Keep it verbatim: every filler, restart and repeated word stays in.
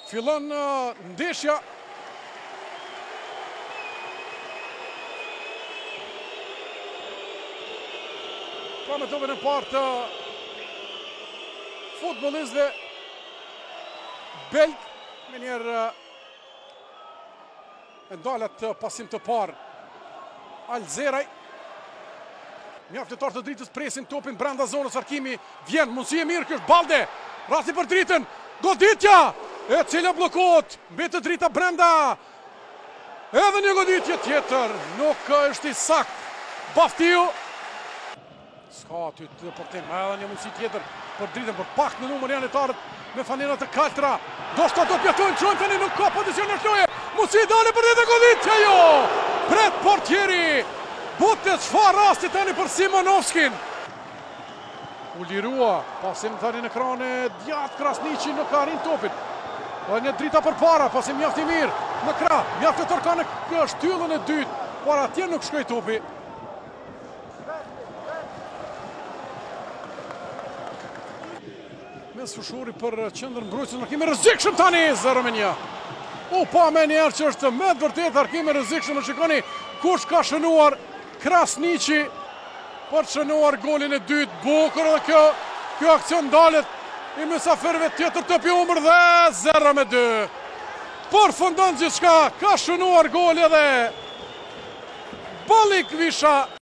Fillon uh, ndeshja. Pra me topin e parë të futbolistëve belg, me njerë uh, e ndalet uh, pasim të parë Alzeraj. Mjaftetar të dritës presin topin brenda zonës, Arkimi vjen, mundësi e mirë, kjo është Balde, rasti për dritën, goditja, e cila blokot, mbetë drita brenda, edhe një goditje tjetër, nuk është i sakt, Baftiu, s'ka aty të përtim, edhe një mundësi tjetër për dritën, për pak në numër janë etarët me fanerat të kaltra, do shta do pjetojnë, qojnë tani nuk ka pozicion në shloje, mundësi dale për dritë, goditja jo, pret portjeri, Butës çfarë rasti tani për Simonovskin. U lirua, pasim tani në krane, djatë Krasniqi nuk ka arrin topin. Dhe një drita për para, pasim mjafti mirë në krah, mjafti të tërka në shtyllën e dytë, por atje nuk shkoj topi. Mes fushori për qendër mbrojtës, Arkimi rrezikshëm tani, zero me një. U pa me njerë që është me të vërtet Arkimi rrezikshëm, më shikoni kush ka shënuar Krasniqi për të shënuar golin e dytë, bukur edhe kjo, kjo akcion dalet i mysafirëve tjetër të pjumër dhe zero me dy. Përfundon gjithçka, ka shënuar gol edhe Ballik Visha.